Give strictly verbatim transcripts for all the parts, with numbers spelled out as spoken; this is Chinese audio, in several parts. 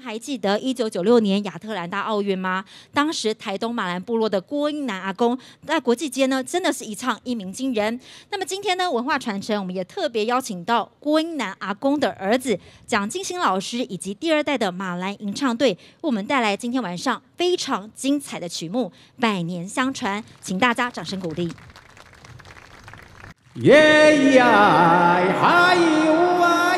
还记得一九九六年亚特兰大奥运吗？当时台东马兰部落的郭英男阿公在国际间呢，真的是一唱一鸣惊人。那么今天呢，文化传承我们也特别邀请到郭英男阿公的儿子蒋劲新老师以及第二代的马兰吟唱队，为我们带来今天晚上非常精彩的曲目《百年相传》，请大家掌声鼓励。 耶呀，还有啊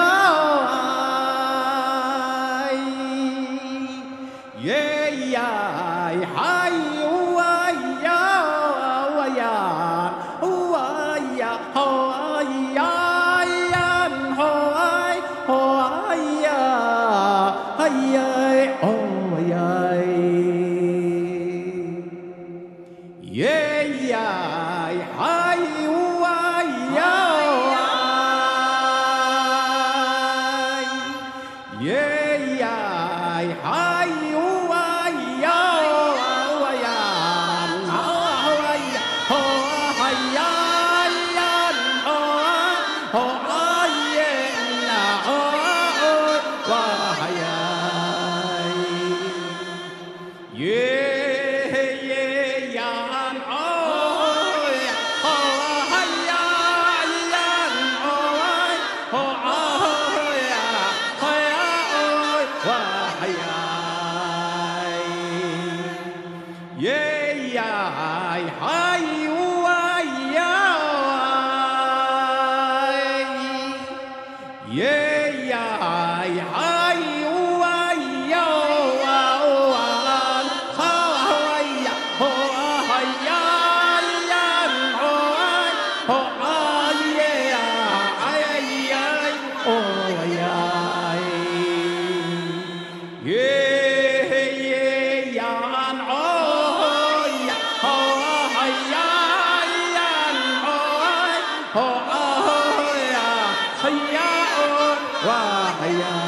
呀，耶呀，还有啊呀呀，哦啊呀，哦啊呀呀，哦哎，哦哎呀，哎呀，哦呀，耶呀，还有。耶呀，还有啊呀啊呀，啊呀，哦哎呀呀，哦哦啊耶呐，哦哇呀，耶耶呀，哦呀，哦哎呀呀，哦哦。耶呀，还有啊呀，耶呀，还有啊呀，哦啊，哎呀，哦哎呀呀，哦哦啊耶呀，哎呀，哦呀，耶。哦啊呀，哎呀，哦哇哎呀。